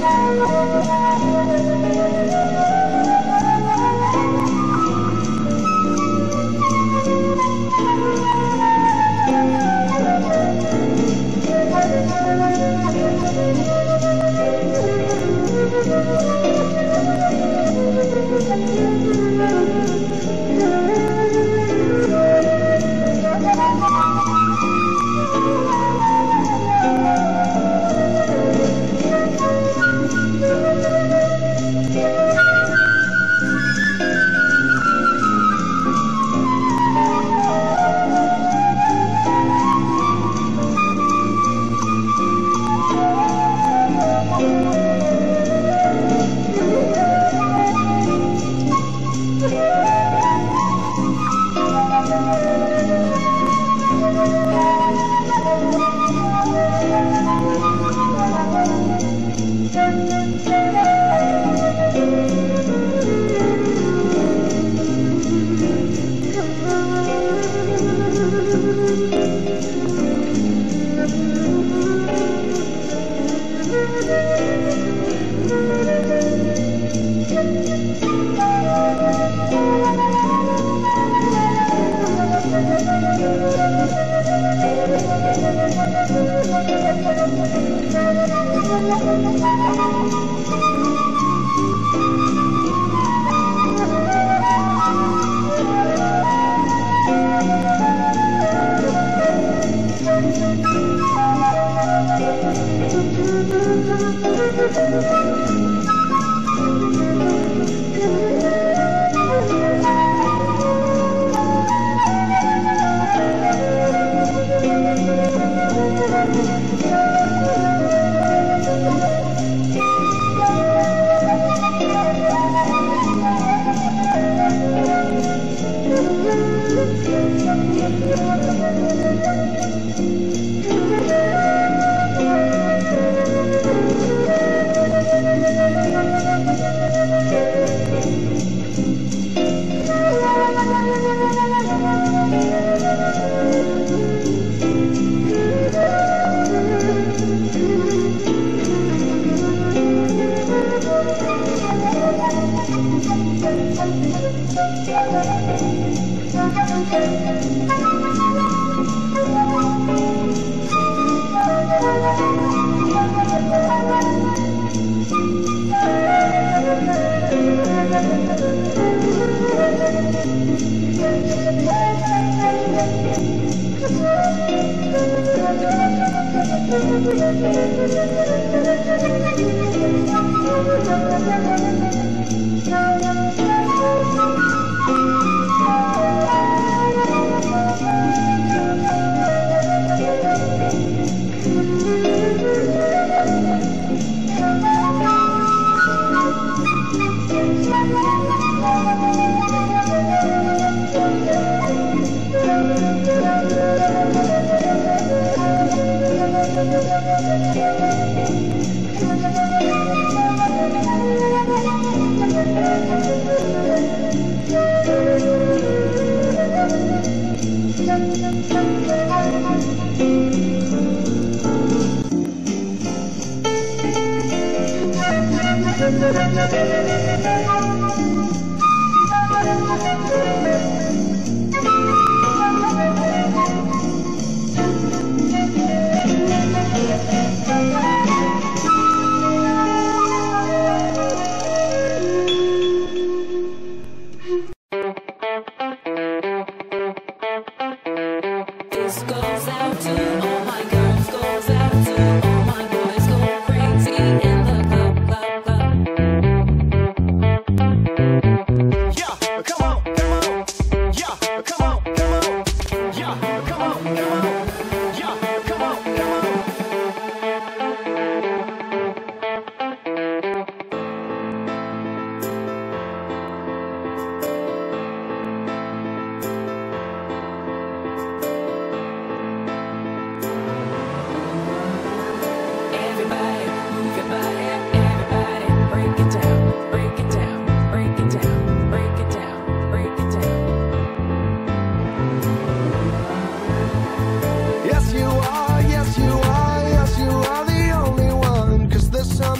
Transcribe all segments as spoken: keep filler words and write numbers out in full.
Yeah, come on, come on. Yeah,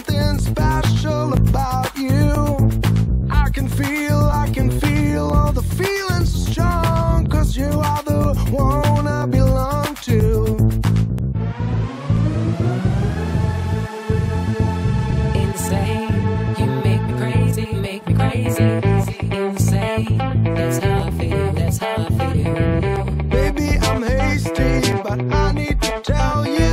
something special about you. I can feel, I can feel all the feelings strong, 'cause you are the one I belong to. Insane, you make me crazy, make me crazy. Insane, that's how I feel, that's how I feel. Baby, I'm hasty, but I need to tell you.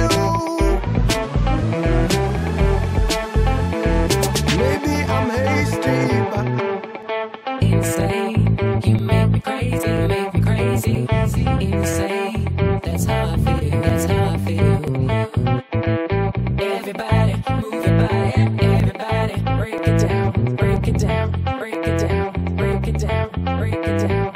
Maybe I'm hasty, but insane, you make me crazy, make me crazy. Insane, that's how I feel, that's how I feel. Everybody, move your body, everybody, break it down, break it down, break it down, break it down, break it down.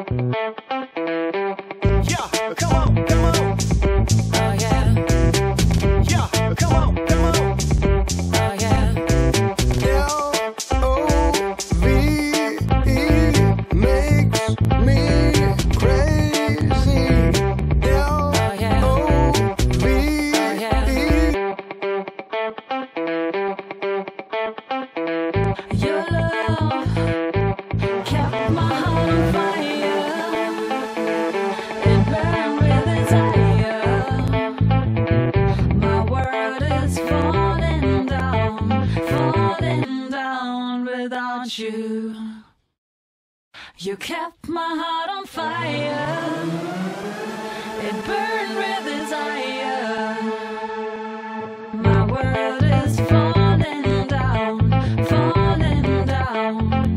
yeah, come on, come on. Oh yeah, Yeah, come on, come on. oh yeah. L O V E makes me crazy. L O V E. Your love kept my heart on fire. It burned with desire. My world is falling down, falling down without you. You kept my heart on fire. It burned with desire. My world is falling down, falling down.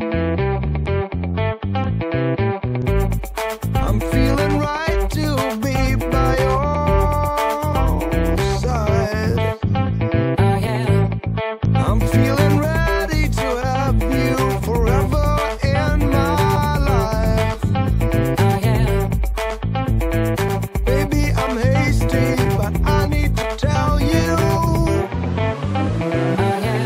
I'm feeling right to be by your side. Oh yeah, I'm feeling ready to have you forever in my life. oh yeah. Baby, I'm hasty, but I need to tell you. Oh yeah.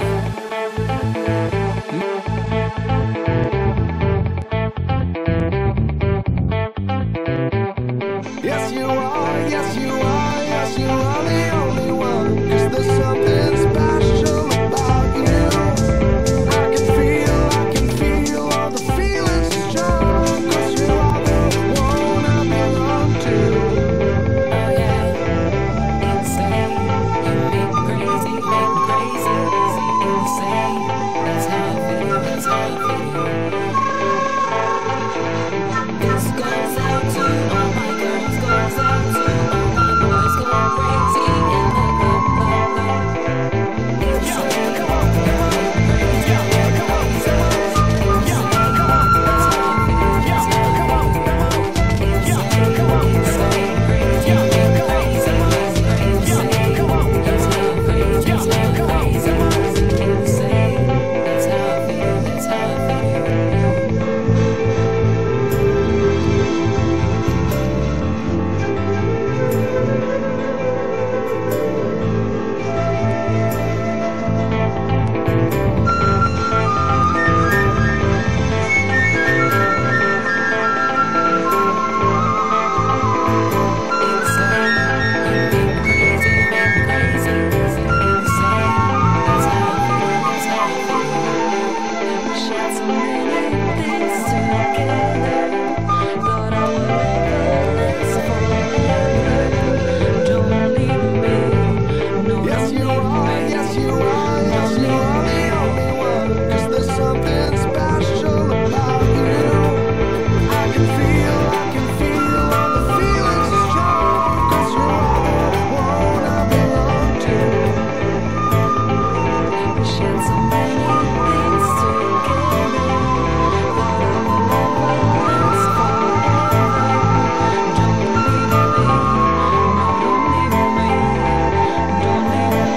Yes, you are, yes, you are, yes, you are the only one. 'Cause there's something special about you. I can feel, I can feel all the feelings strong. 'Cause you are the one I belong to. Oh yeah, insane, you make me crazy, make me crazy, insane, that's how I feel, that's how I feel. This goes out to all my girls, goes out to all my boys, go crazy in the club, club, club. Insane, Come on, come on. Yeah, come on, come on. Yeah, come on, come on. Yeah, come on, come on. Yeah, come on, come on. Yeah, come on, come on. Yeah, come on, come on. Yeah, come on, come on. insane, that's how I feel, that's how I feel. Yes, you are, yes, you are, yes, you are the only one. 'Cause there's something special about you. I can feel, I can feel all the feelings strong. 'Cause you are the one I belong to. Shared so many things together, thought I would never last forever. Don't leave me, no, don't leave me, don't leave me.